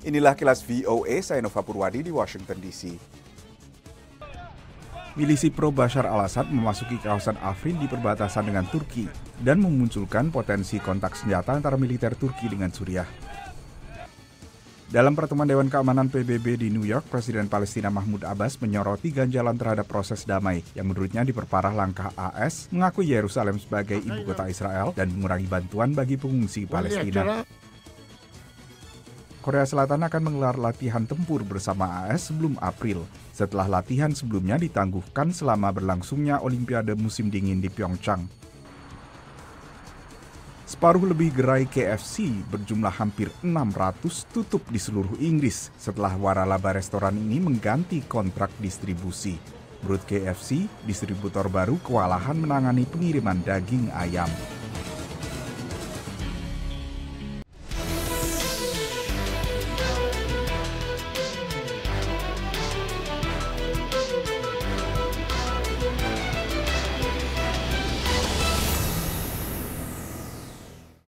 Inilah kilas VOA, saya Nova Purwadi di Washington DC. Milisi pro Bashar al-Assad memasuki kawasan Afrin di perbatasan dengan Turki dan memunculkan potensi kontak senjata antara militer Turki dengan Suriah. Dalam pertemuan Dewan Keamanan PBB di New York, Presiden Palestina Mahmud Abbas menyoroti ganjalan terhadap proses damai yang menurutnya diperparah langkah AS mengakui Yerusalem sebagai ibu kota Israel dan mengurangi bantuan bagi pengungsi Palestina. Korea Selatan akan menggelar latihan tempur bersama AS sebelum April, setelah latihan sebelumnya ditangguhkan selama berlangsungnya Olimpiade musim dingin di Pyeongchang. Separuh lebih gerai KFC berjumlah hampir 600 tutup di seluruh Inggris setelah waralaba restoran ini mengganti kontrak distribusi. Menurut KFC, distributor baru kewalahan menangani pengiriman daging ayam.